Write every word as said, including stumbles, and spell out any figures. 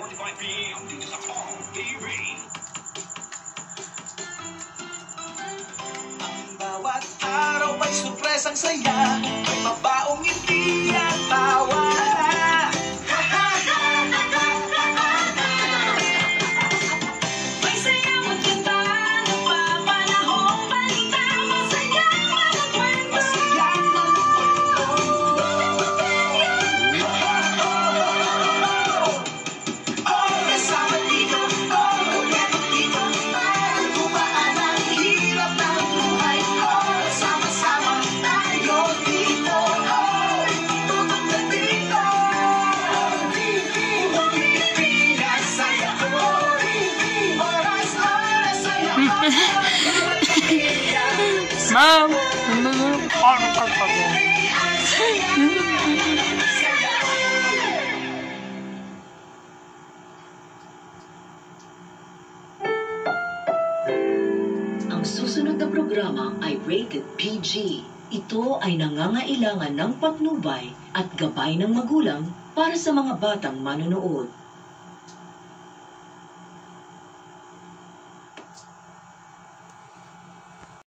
forty-five p m dito sa Alltv. Ang bawat araw ay surpresang saya, may mabaong ngiti at tawa. May sayang magkita, napapanahong balita, masayang mga kwento. Masayang mga kwento. Oh, kasama dito, oh, kumpleto dito, para gumaan ang hirap ng buhay. Oh, sama-sama tayo dito, oh, tutok na dito. O T V, O T V, saya ko. Oras, oras, saya ko. Mom, ano pa pa ba? Ang susunod na programa ay rated P G. Ito ay nangangailangan ng patnubay at gabay ng magulang para sa mga batang manonood.